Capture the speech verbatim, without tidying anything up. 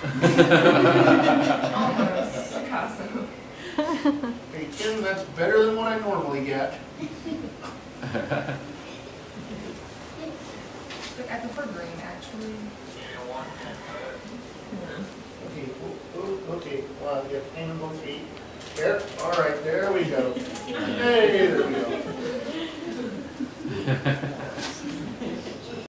Almost. Picasso. Hey, Kim, that's better than what I normally get. I prefer green, actually. Okay, oh, oh, okay, well, you have hand on both feet. Yep, all right, there we go. Hey, there we go.